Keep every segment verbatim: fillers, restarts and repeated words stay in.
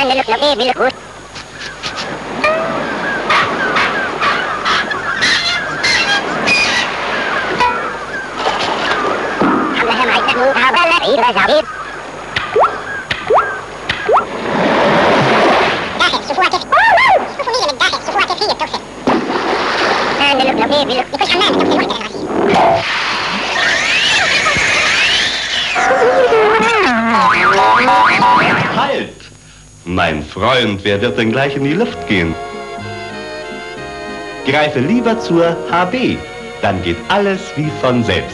Eine Luft noch ewig gut. Halt! Mein Freund, wer wird denn gleich in die Luft gehen? Greife lieber zur H B, dann geht alles wie von selbst.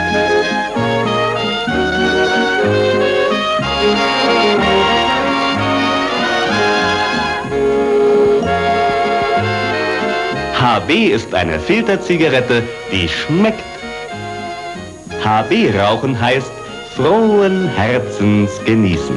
H B ist eine Filterzigarette, die schmeckt. H B rauchen heißt frohen Herzens genießen.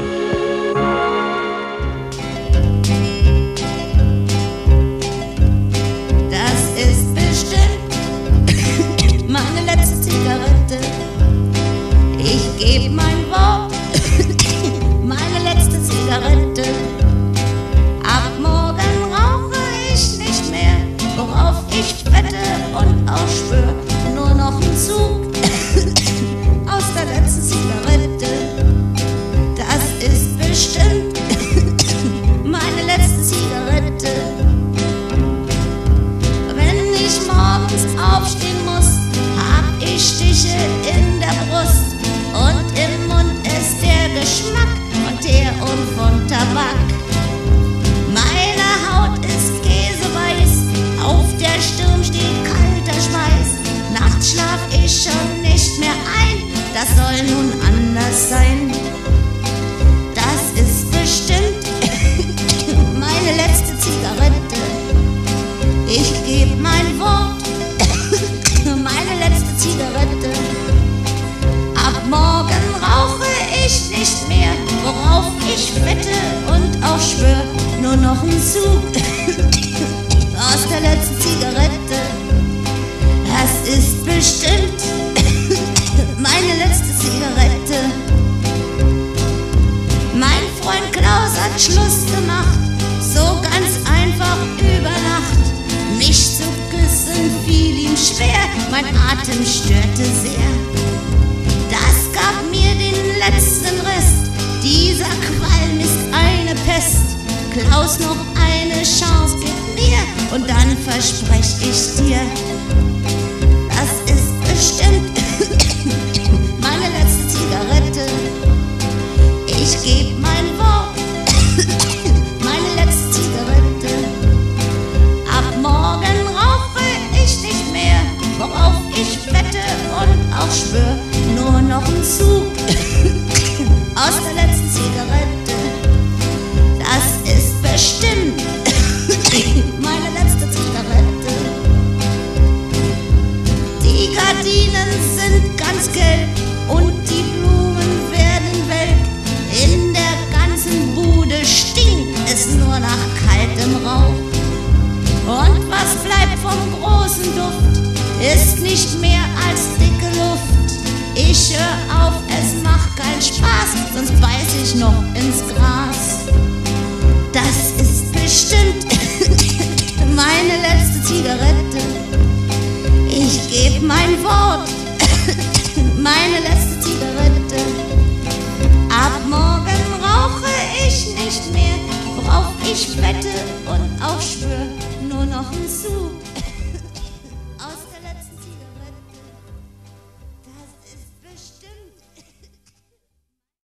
Das ist bestimmt meine letzte Zigarette. Ich gebe mein Wort, meine letzte Zigarette. Ab morgen rauche ich nicht mehr, worauf ich wette und auch schwör. Nur noch ein Zug aus der letzten Zigarette. Das ist bestimmt meine letzte Zigarette. Wenn ich morgens aufstehen muss, hab ich Stiche in der Brust und im Mund ist der Geschmack von Teer und von Tabak. Meine Haut ist käseweiß, auf der Stirn steht kalter Schweiß. Nachts schlaf ich schon nicht mehr ein, das soll nun anders sein. Das ist bestimmt meine letzte Zigarette. Ich geb mein Wort, meine letzte Zigarette. Ab morgen rauche ich nicht mehr, worauf ich wette und auch schwör. Nur noch ein Zug aus der letzten Zigarette. Das ist bestimmt meine letzte Zigarette. Mein Freund Klaus hat Schluss gemacht, so ganz einfach über Nacht. Mich zu küssen fiel ihm schwer, mein Atem störte sehr. Das gab mir den letzten Rest, dieser Qualm ist eine Pest. Klaus, noch eine Chance gib mir und dann versprech ich dir, das ist bestimmt meine letzte Zigarette. Ich geb mein Wort, meine letzte Zigarette. Ab morgen rauche ich nicht mehr, worauf ich wette und auch schwör. Nur noch ein Zug aus der letzten Zigarette. Das ist bestimmt meine letzte Zigarette. Die Gardinen sind ganz gelb und die Blumen werden welk. In der ganzen Bude stinkt es nur nach kaltem Rauch. Und was bleibt vom großen Duft, ist nicht mehr als dicke Luft. Ich hör auf, es macht keinen Spaß, sonst beiß ich noch ins Gras. Das ist bestimmt meine letzte Zigarette. Ich geb mein Wort, meine letzte